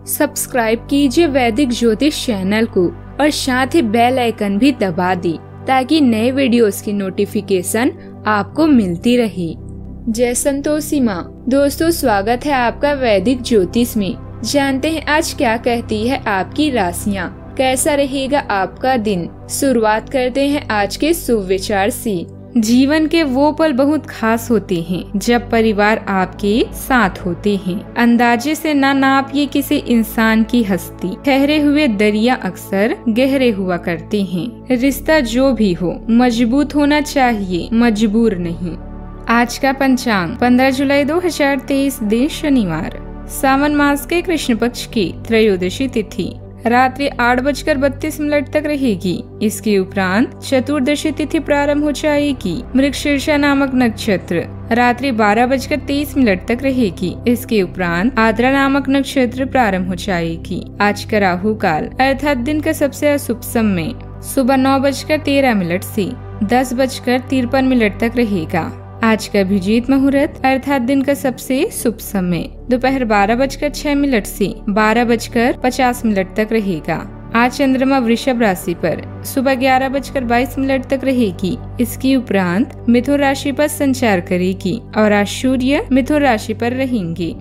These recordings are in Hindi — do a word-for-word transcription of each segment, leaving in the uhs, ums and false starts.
सब्सक्राइब कीजिए वैदिक ज्योतिष चैनल को और साथ ही बेल आइकन भी दबा दी ताकि नए वीडियोस की नोटिफिकेशन आपको मिलती रहे। जय संतोषी माँ। दोस्तों, स्वागत है आपका वैदिक ज्योतिष में। जानते हैं आज क्या कहती है आपकी राशियाँ, कैसा रहेगा आपका दिन। शुरुआत करते हैं आज के शुभ विचार से। जीवन के वो पल बहुत खास होते हैं जब परिवार आपके साथ होते हैं। अंदाजे से ना नापिए किसी इंसान की हस्ती। ठहरे हुए दरिया अक्सर गहरे हुआ करते हैं। रिश्ता जो भी हो मजबूत होना चाहिए, मजबूर नहीं। आज का पंचांग पंद्रह जुलाई दो हजार तेईस, दिन शनिवार, सावन मास के कृष्ण पक्ष की त्रयोदशी तिथि रात्रि आठ बजकर बत्तीस मिनट तक रहेगी। इसके उपरांत चतुर्दशी तिथि प्रारंभ हो जाएगी। मृगशीर्षा नामक नक्षत्र रात्रि बारह बजकर तेईस मिनट तक रहेगी। इसके उपरांत आद्रा नामक नक्षत्र प्रारंभ हो जाएगी। आज का राहु काल अर्थात दिन का सबसे अशुभ समय सुबह नौ बजकर तेरह मिनट से दस बजकर तिरपन मिनट तक रहेगा। आज का अभिजीत मुहूर्त अर्थात दिन का सबसे शुभ समय दोपहर बारह बजकर छह मिनट से बारह बजकर पचास मिनट तक रहेगा। आज चंद्रमा वृषभ राशि पर सुबह ग्यारह बजकर बाईस मिनट तक रहेगी। इसके उपरांत मिथुन राशि पर संचार करेगी और आज सूर्य मिथुन राशि पर रहेंगे।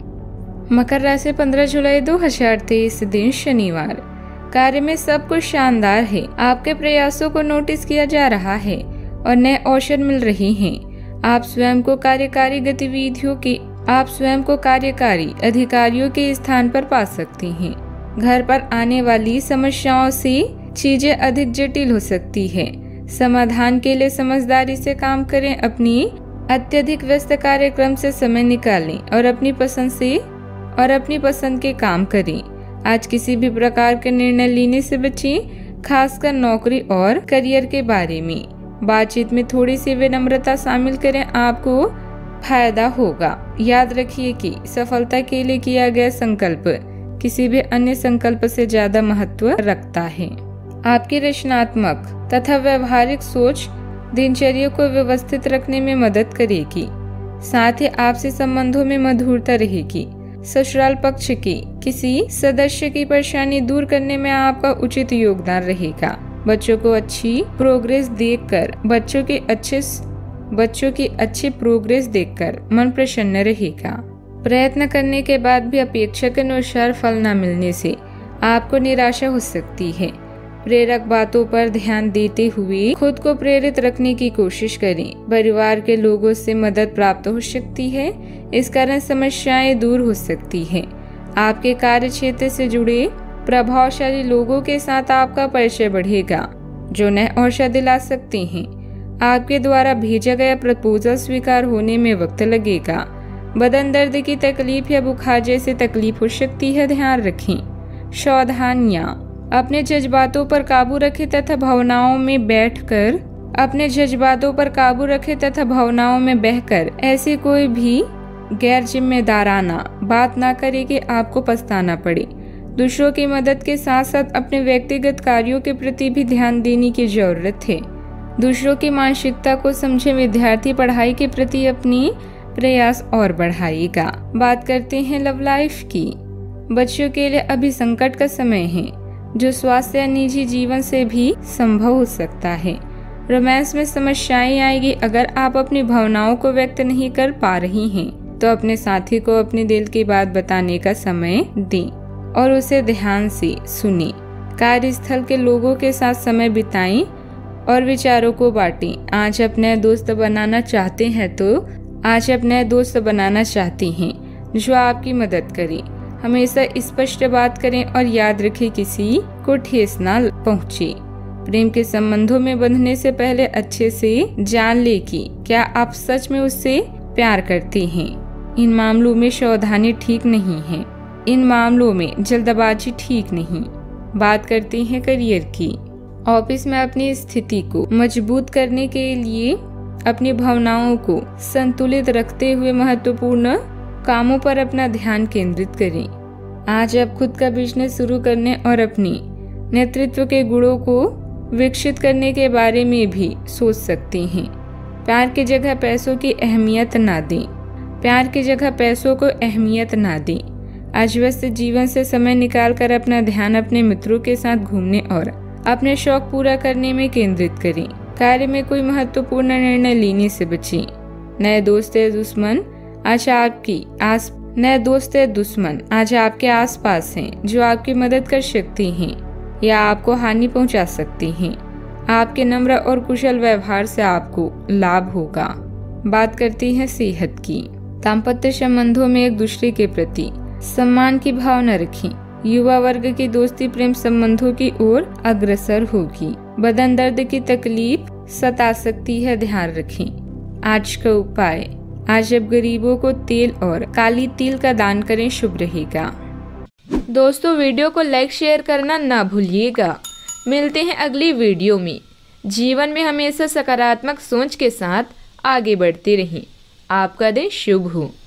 मकर राशि पंद्रह जुलाई दो हजार तेईस, दिन शनिवार, कार्य में सब कुछ शानदार है। आपके प्रयासों को नोटिस किया जा रहा है और नए अवसर मिल रहे हैं। आप स्वयं को कार्यकारी गतिविधियों के आप स्वयं को कार्यकारी अधिकारियों के स्थान पर पा सकते हैं। घर पर आने वाली समस्याओं से चीजें अधिक जटिल हो सकती है। समाधान के लिए समझदारी से काम करें। अपनी अत्यधिक व्यस्त कार्यक्रम से समय निकालें और अपनी पसंद से और अपनी पसंद के काम करें। आज किसी भी प्रकार के निर्णय लेने से बचें, खासकर नौकरी और करियर के बारे में। बातचीत में थोड़ी सी विनम्रता शामिल करें, आपको फायदा होगा। याद रखिए कि सफलता के लिए किया गया संकल्प किसी भी अन्य संकल्प से ज्यादा महत्व रखता है। आपकी रचनात्मक तथा व्यवहारिक सोच दिनचर्या को व्यवस्थित रखने में मदद करेगी। साथ ही आपसी संबंधों में मधुरता रहेगी। ससुराल पक्ष के किसी सदस्य की परेशानी दूर करने में आपका उचित योगदान रहेगा। बच्चों को अच्छी प्रोग्रेस देखकर बच्चों के अच्छे बच्चों की अच्छी प्रोग्रेस देखकर मन प्रसन्न रहेगा। प्रयत्न करने के बाद भी अपेक्षा के अनुसार फल न मिलने से आपको निराशा हो सकती है। प्रेरक बातों पर ध्यान देते हुए खुद को प्रेरित रखने की कोशिश करें। परिवार के लोगों से मदद प्राप्त हो सकती है, इस कारण समस्याएं दूर हो सकती है। आपके कार्य क्षेत्र से जुड़े प्रभावशाली लोगों के साथ आपका परिचय बढ़ेगा जो नए अवसर दिला सकते हैं। आपके द्वारा भेजा गया प्रपोजल स्वीकार होने में वक्त लगेगा। बदन दर्द की तकलीफ या बुखार जैसी तकलीफ हो सकती है, ध्यान रखें। सावधानियां, अपने जज्बातों पर काबू रखें तथा भावनाओं में बैठकर अपने जज्बातों पर काबू रखें तथा भावनाओं में बहकर ऐसी कोई भी गैर जिम्मेदाराना बात ना करे कि आपको पछताना पड़े। दूसरों की मदद के साथ साथ अपने व्यक्तिगत कार्यों के प्रति भी ध्यान देने की जरूरत है। दूसरों की मानसिकता को समझे। विद्यार्थी पढ़ाई के प्रति अपनी प्रयास और बढ़ाएगा। बात करते हैं लव लाइफ की। बच्चों के लिए अभी संकट का समय है जो स्वास्थ्य या निजी जीवन से भी संभव हो सकता है। रोमांस में समस्याएं आएगी। अगर आप अपनी भावनाओं को व्यक्त नहीं कर पा रही हैं तो अपने साथी को अपने दिल की बात बताने का समय दें और उसे ध्यान से सुने। कार्यस्थल के लोगों के साथ समय बिताएं और विचारों को बांटें। आज अपने दोस्त बनाना चाहते हैं तो आज अपने दोस्त बनाना चाहते हैं जो आपकी मदद करे। हमेशा स्पष्ट बात करें और याद रखें किसी को ठेस ना पहुंचे। प्रेम के संबंधों में बंधने से पहले अच्छे से जान ले कि क्या आप सच में उससे प्यार करते हैं। इन मामलों में सावधानी ठीक नहीं है। इन मामलों में जल्दबाजी ठीक नहीं। बात करते हैं करियर की। ऑफिस में अपनी स्थिति को मजबूत करने के लिए अपनी भावनाओं को संतुलित रखते हुए महत्वपूर्ण कामों पर अपना ध्यान केंद्रित करें। आज आप खुद का बिजनेस शुरू करने और अपनी नेतृत्व के गुणों को विकसित करने के बारे में भी सोच सकते हैं। प्यार की जगह पैसों की अहमियत ना दें। प्यार की जगह पैसों को अहमियत ना दें। आज व्यस्त जीवन से समय निकालकर अपना ध्यान अपने मित्रों के साथ घूमने और अपने शौक पूरा करने में केंद्रित करें। कार्य में कोई महत्वपूर्ण निर्णय लेने से बचें। नए दोस्त या दुश्मन आज आपकी आस नए दोस्त या दुश्मन आज आपके आसपास हैं, जो आपकी मदद कर सकती हैं या आपको हानि पहुंचा सकती हैं। आपके नम्र और कुशल व्यवहार से आपको लाभ होगा। बात करती है सेहत की। दाम्पत्य संबंधों में एक दूसरे के प्रति सम्मान की भावना रखें। युवा वर्ग की दोस्ती प्रेम संबंधों की ओर अग्रसर होगी। बदन दर्द की तकलीफ सता सकती है, ध्यान रखें। आज का उपाय, आज जब गरीबों को तेल और काली तिल का दान करें, शुभ रहेगा। दोस्तों, वीडियो को लाइक शेयर करना ना भूलिएगा। मिलते हैं अगली वीडियो में। जीवन में हमेशा सकारात्मक सोच के साथ आगे बढ़ते रहें। आपका दिन शुभ हो।